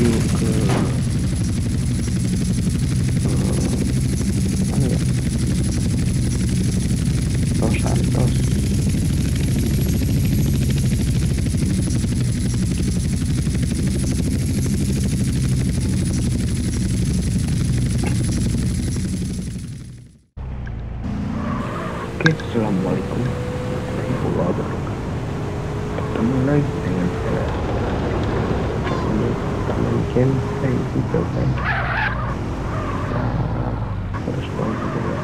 menuju ke mana ya? Los Santos. Oke, assalamualaikum warahmatullahi wabarakatuh. Ketemu lagi dengan saya. Ini taman campsite juga kan. Kita harus tahu juga ya.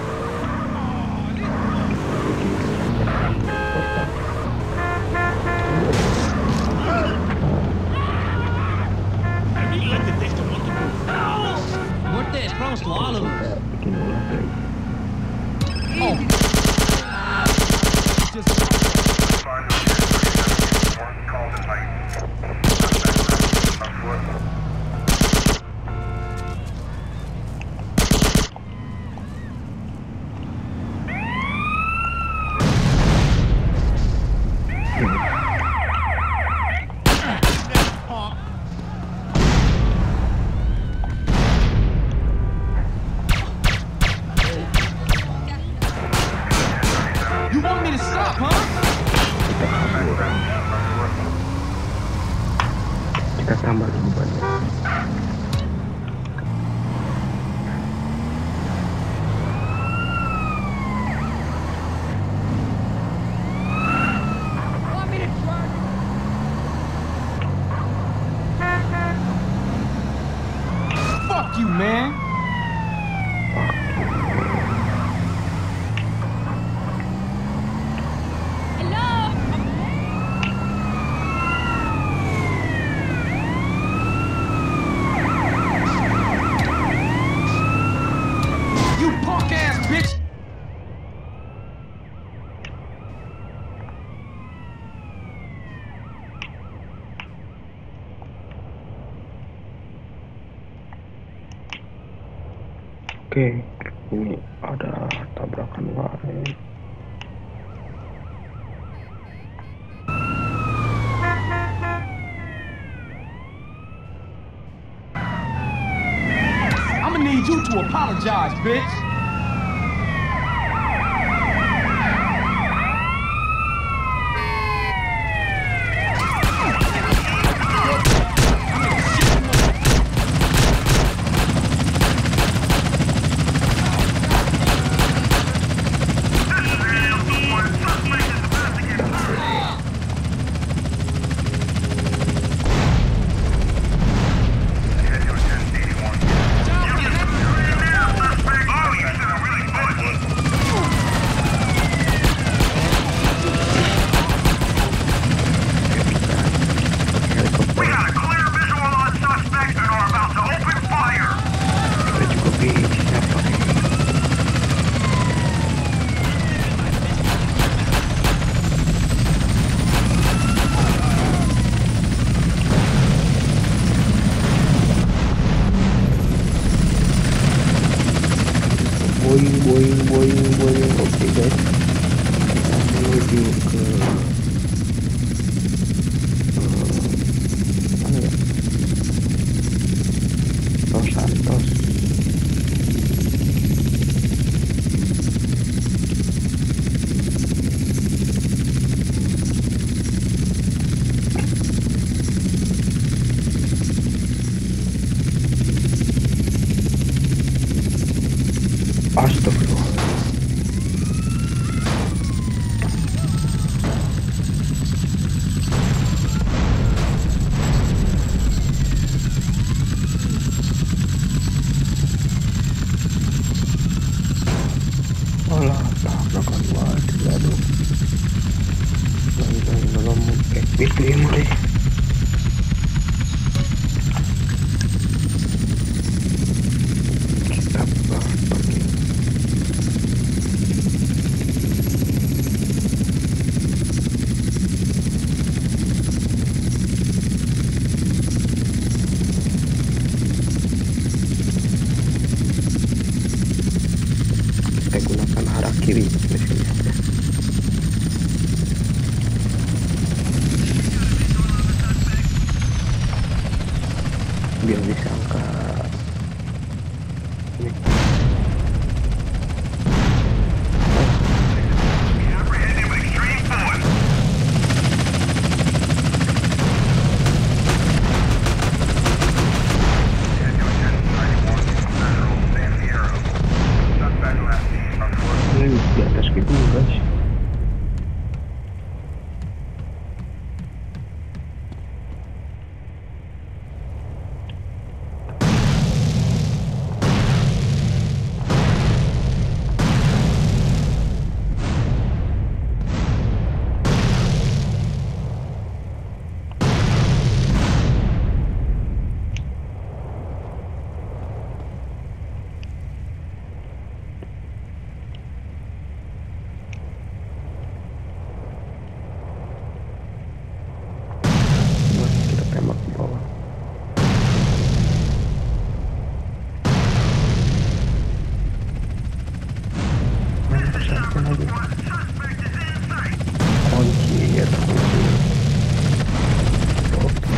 Bikin ulah lagi. Kita tambah lebih banyak. Fuck you, man. Oke, ini ada tabrakan lain. I'm gonna need you to apologize, bitch. Boing. Oke guys, kita menuju ke mana ya? Los Santos. Astagfirullah. biar bisa angkat ini. Ini di atas gedung guys. Kita tembak ke bawah. Mana pesawatnya lagi? Kunci ya, terkunci. Oke.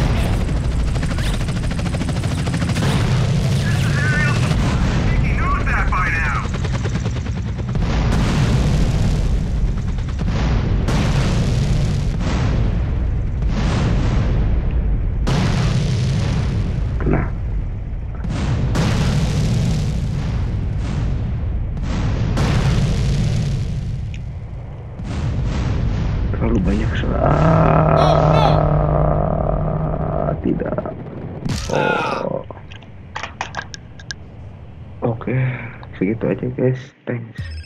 Nah, terlalu banyak tidak. Oh, oke, segitu aja guys. Thanks.